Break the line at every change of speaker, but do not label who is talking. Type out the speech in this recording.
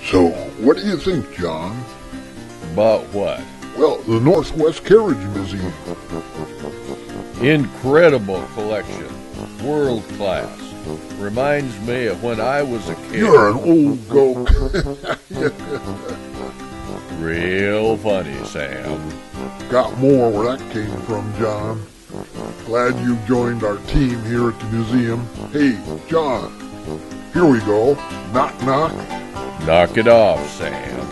So, what do you think, John?
About what?
Well, the Northwest Carriage Museum.
Incredible collection. World class. Reminds me of when I was a kid.
You're an old goat.
Real funny, Sam.
Got more where that came from, John. Glad you joined our team here at the museum. Hey, John, here we go. Knock, knock.
Knock it off, Sam.